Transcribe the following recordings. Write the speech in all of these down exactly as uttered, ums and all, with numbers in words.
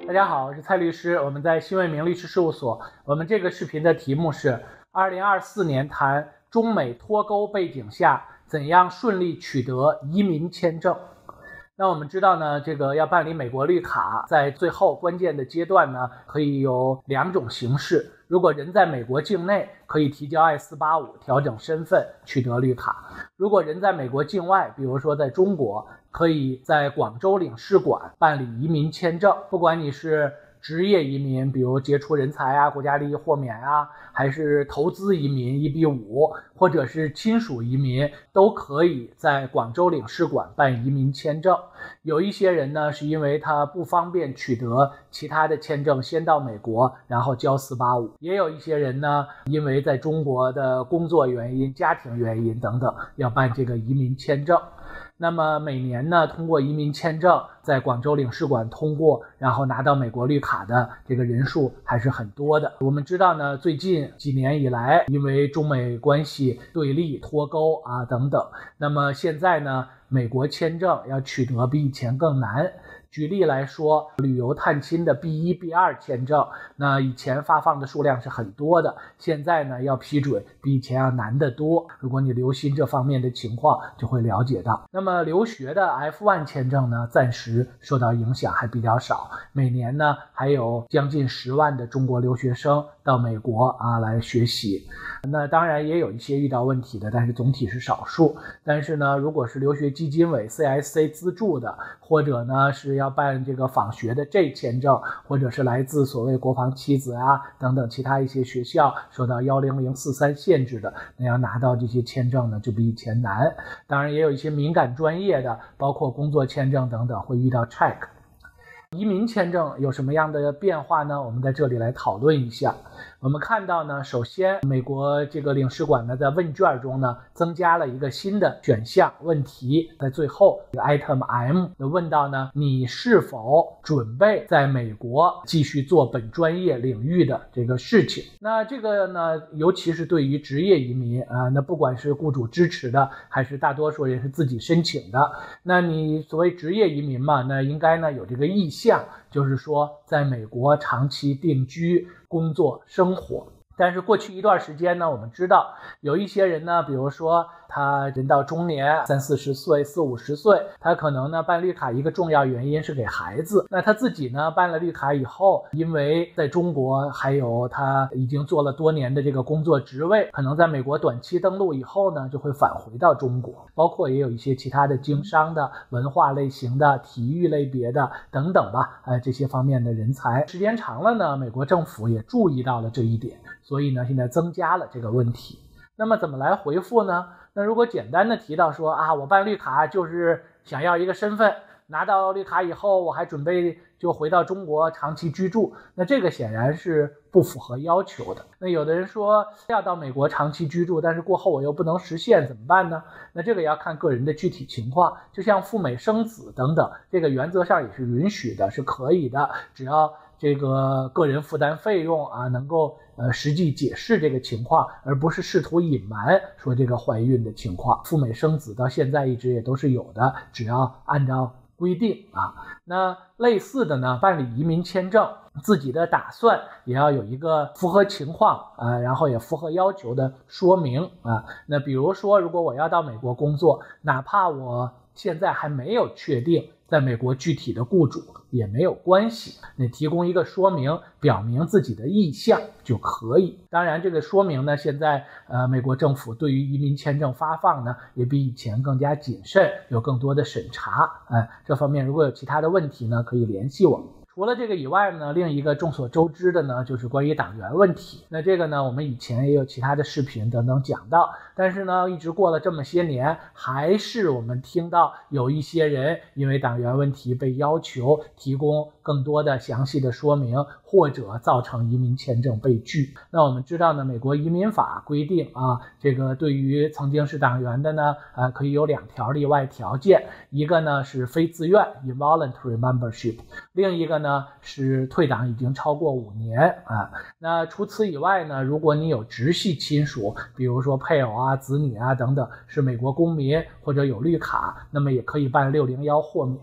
大家好，我是蔡律师，我们在新卫明律师事务所。我们这个视频的题目是二零二四年谈中美脱钩背景下怎样顺利取得移民签证。那我们知道呢，这个要办理美国绿卡，在最后关键的阶段呢，可以有两种形式。如果人在美国境内，可以提交 I 四八五 调整身份取得绿卡；如果人在美国境外，比如说在中国，可以在广州领事馆办理移民签证。不管你是职业移民，比如杰出人才啊、国家利益豁免啊，还是投资移民 一比五， 或者是亲属移民，都可以在广州领事馆办移民签证。有一些人呢，是因为他不方便取得其他的签证，先到美国，然后交四八五。也有一些人呢，因为在中国的工作原因、家庭原因等等，要办这个移民签证。那么每年呢，通过移民签证在广州领事馆通过，然后拿到美国绿卡的这个人数还是很多的。我们知道呢，最近几年以来，因为中美关系对立、脱钩啊等等，那么现在呢，美国签证要取得比以前更难。举例来说，旅游探亲的 B 一 B 二 签证，那以前发放的数量是很多的，现在呢要批准比以前要难得多。如果你留心这方面的情况，就会了解到。那么留学的 F 一 签证呢，暂时受到影响还比较少，每年呢还有将近十万的中国留学生到美国啊来学习。那当然也有一些遇到问题的，但是总体是少数。但是呢，如果是留学基金委 C S C 资助的，或者呢是要办这个访学的 J 签证，或者是来自所谓国防七子啊等等其他一些学校受到一零零四三限制的，那要拿到这些签证呢就比以前难。当然也有一些敏感专业的，包括工作签证等等会遇到 check。移民签证有什么样的变化呢？我们在这里来讨论一下。我们看到呢，首先美国这个领事馆呢，在问卷中呢增加了一个新的选项问题，在最后这个 item M 问到呢，你是否准备在美国继续做本专业领域的这个事情。那这个呢，尤其是对于职业移民啊，那不管是雇主支持的，还是大多数人是自己申请的，那你所谓职业移民嘛，那应该呢有这个意向，就是说在美国长期定居、工作、生活。但是过去一段时间呢，我们知道有一些人呢，比如说他人到中年，三四十岁、四五十岁，他可能呢办绿卡一个重要原因是给孩子。那他自己呢办了绿卡以后，因为在中国还有他已经做了多年的这个工作职位，可能在美国短期登陆以后呢，就会返回到中国。包括也有一些其他的经商的、文化类型的、体育类别的等等吧，呃，这些方面的人才。时间长了呢，美国政府也注意到了这一点。所以呢，现在增加了这个问题。那么怎么来回复呢？那如果简单的提到说啊，我办绿卡就是想要一个身份，拿到绿卡以后我还准备就回到中国长期居住，那这个显然是不符合要求的。那有的人说要到美国长期居住，但是过后我又不能实现，怎么办呢？那这个要看个人的具体情况，就像赴美生子等等，这个原则上也是允许的，是可以的，只要这个个人负担费用啊，能够呃实际解释这个情况，而不是试图隐瞒说这个怀孕的情况。赴美生子到现在一直也都是有的，只要按照规定啊。那类似的呢，办理移民签证，自己的打算也要有一个符合情况啊、呃，然后也符合要求的说明啊。那比如说，如果我要到美国工作，哪怕我现在还没有确定在美国具体的雇主也没有关系，你提供一个说明，表明自己的意向就可以。当然这个说明呢，现在呃美国政府对于移民签证发放呢，也比以前更加谨慎，有更多的审查。呃、这方面如果有其他的问题呢，可以联系我们。除了这个以外呢，另一个众所周知的呢，就是关于党员问题。那这个呢，我们以前也有其他的视频等等讲到，但是呢，一直过了这么些年，还是我们听到有一些人因为党员问题被要求提供更多的详细的说明，或者造成移民签证被拒。那我们知道呢，美国移民法规定啊，这个对于曾经是党员的呢，呃，可以有两条例外条件，一个呢是非自愿 involuntary membership， 另一个呢是退党已经超过五年啊。那除此以外呢，如果你有直系亲属，比如说配偶啊、子女啊等等，是美国公民或者有绿卡，那么也可以办六零一豁免。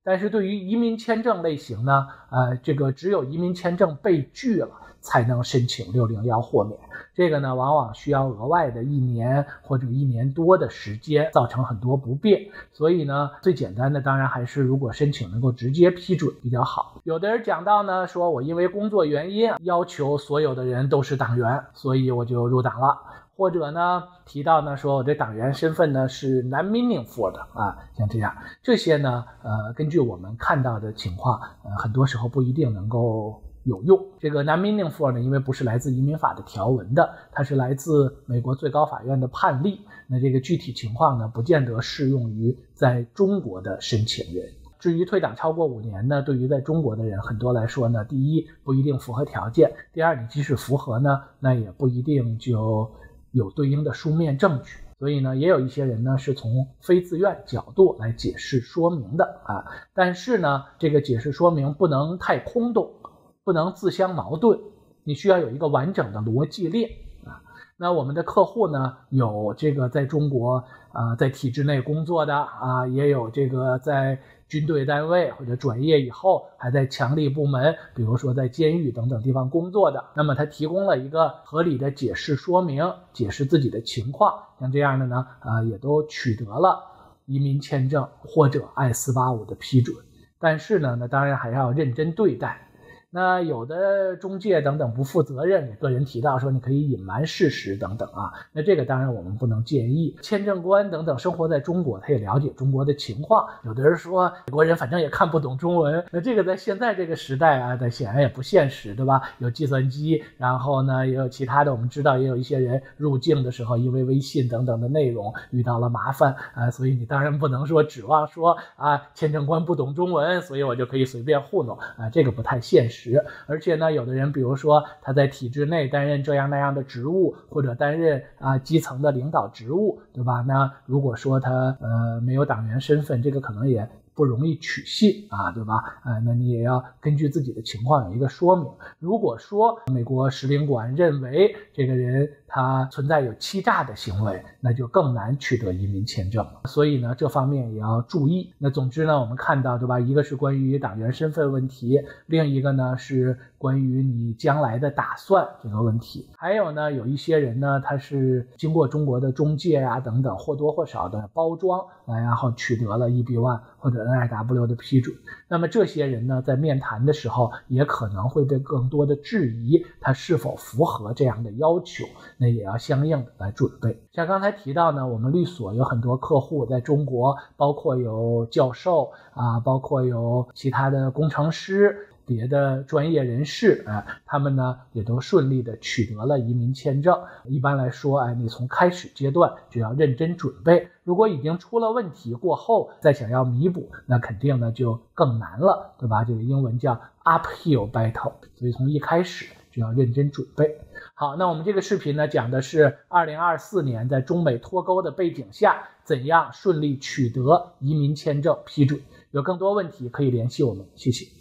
但是对于移民签证类型呢，呃，这个只有移民签证被拒了才能申请六零一豁免，这个呢往往需要额外的一年或者一年多的时间，造成很多不便。所以呢，最简单的当然还是如果申请能够直接批准比较好。有的人讲到呢，说我因为工作原因要求所有的人都是党员，所以我就入党了。或者呢提到呢说我的党员身份呢是 non-meaningful 的啊，像这样这些呢呃根据我们看到的情况，呃很多时候不一定能够有用。这个 non-meaningful 呢，因为不是来自移民法的条文的，它是来自美国最高法院的判例。那这个具体情况呢，不见得适用于在中国的申请人。至于退党超过五年呢，对于在中国的人很多来说呢，第一不一定符合条件，第二你即使符合呢，那也不一定就有对应的书面证据。所以呢，也有一些人呢是从非自愿角度来解释说明的啊，但是呢，这个解释说明不能太空洞，不能自相矛盾，你需要有一个完整的逻辑链啊。那我们的客户呢，有这个在中国呃在体制内工作的啊，也有这个在军队单位或者转业以后还在强力部门，比如说在监狱等等地方工作的，那么他提供了一个合理的解释说明，解释自己的情况，像这样的呢呃也都取得了移民签证或者 I 四八五的批准。但是呢那当然还要认真对待。那有的中介等等不负责任，给个人提到说你可以隐瞒事实等等啊，那这个当然我们不能建议。签证官等等生活在中国，他也了解中国的情况。有的人说美国人反正也看不懂中文，那这个在现在这个时代啊，显然也不现实，对吧？有计算机，然后呢也有其他的，我们知道也有一些人入境的时候因为微信等等的内容遇到了麻烦啊，所以你当然不能说指望说啊签证官不懂中文，所以我就可以随便糊弄啊，这个不太现实。而且呢，有的人比如说他在体制内担任这样那样的职务，或者担任啊基层的领导职务，对吧？那如果说他呃没有党员身份，这个可能也不容易取信啊，对吧？呃，那你也要根据自己的情况有一个说明。如果说美国使领馆认为这个人他存在有欺诈的行为，那就更难取得移民签证了。所以呢，这方面也要注意。那总之呢，我们看到，对吧？一个是关于党员身份问题，另一个呢是关于你将来的打算这个问题。还有呢，有一些人呢，他是经过中国的中介啊等等或多或少的包装，然后取得了 E B 一 或者 N I W 的批准。那么这些人呢，在面谈的时候也可能会被更多的质疑他是否符合这样的要求，那也要相应的来准备。像刚才提到呢，我们律所有很多客户在中国，包括有教授啊，包括有其他的工程师，别的专业人士啊，他们呢也都顺利的取得了移民签证。一般来说，哎，你从开始阶段就要认真准备，如果已经出了问题过后再想要弥补，那肯定呢就更难了，对吧？这个英文叫 uphill battle， 所以从一开始就要认真准备。好，那我们这个视频呢讲的是二零二四年在中美脱钩的背景下，怎样顺利取得移民签证批准。有更多问题可以联系我们，谢谢。